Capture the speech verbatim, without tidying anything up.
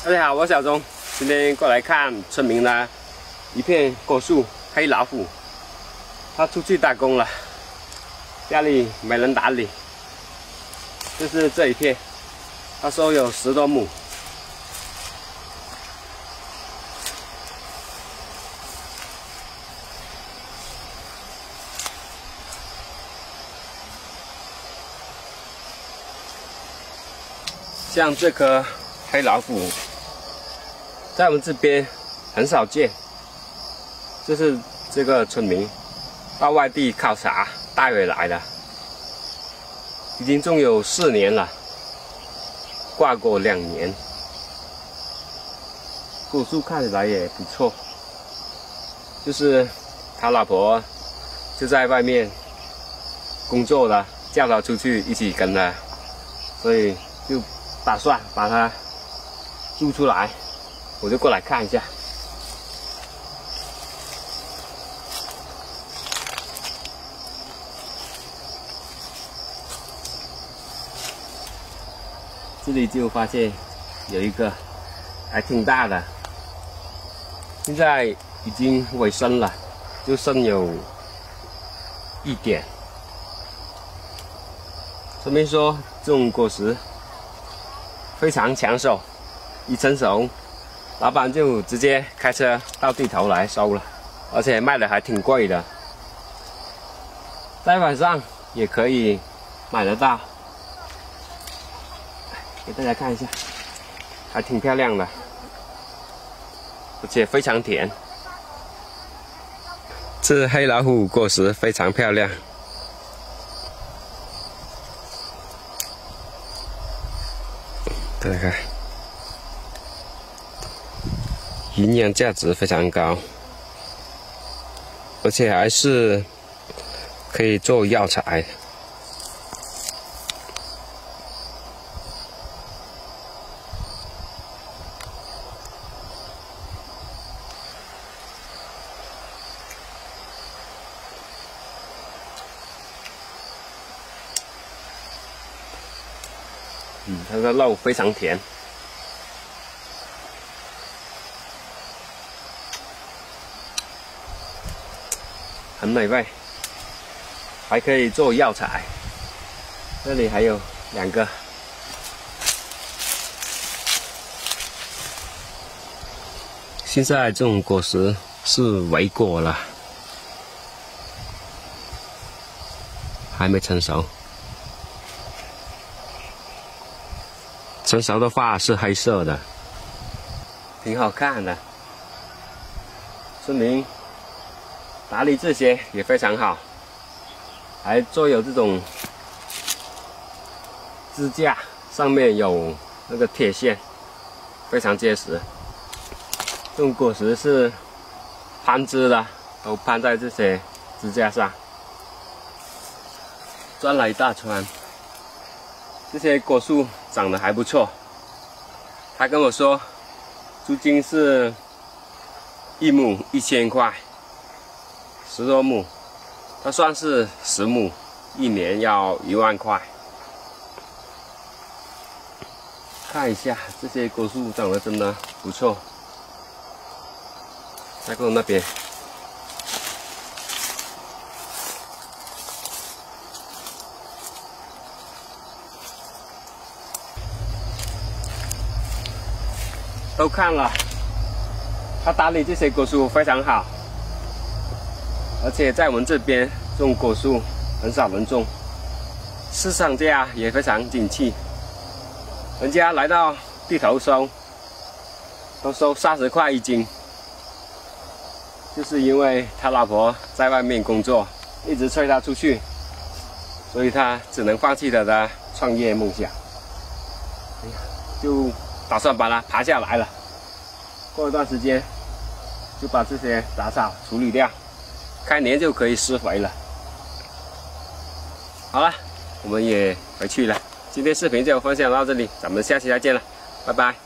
大家好，我小钟，今天过来看村民的一片果树黑老虎，他出去打工了，家里没人打理，就是这一片，他说有十多亩。 像这棵黑老虎，在我们这边很少见。这是这个村民到外地考察带回来的，已经种有四年了，挂过两年，果树看起来也不错。就是他老婆就在外面工作了，叫他出去一起跟他，所以就 打算把它录出来，我就过来看一下。这里就发现有一个还挺大的，现在已经尾声了，就剩有一点。村民说这种果实 非常抢手，一成熟，老板就直接开车到地头来收了，而且卖的还挺贵的，在晚上也可以买得到。给大家看一下，还挺漂亮的，而且非常甜。这黑老虎果实非常漂亮。 大家看，营养价值非常高，而且还是可以做药材。嗯，它的肉非常甜，很美味，还可以做药材。这里还有两个，现在这种果实是尾果了，还没成熟。 成熟的话是黑色的，挺好看的。村民打理这些也非常好，还做有这种支架，上面有那个铁线，非常结实。这种果实是攀枝的，都攀在这些支架上，钻了一大圈。 这些果树长得还不错，他跟我说，租金是一亩一千块，十多亩，他算是十亩，一年要一万块。看一下这些果树长得真的不错，再看那边。 都看了，他打理这些果树非常好，而且在我们这边种果树很少人种，市场价也非常景气。人家来到地头收，都收三十块一斤，就是因为他老婆在外面工作，一直催他出去，所以他只能放弃他的创业梦想，就 打算把它爬下来了，过一段时间就把这些杂草处理掉，开年就可以施肥了。好了，我们也回去了。今天视频就分享到这里，咱们下期再见了，拜拜。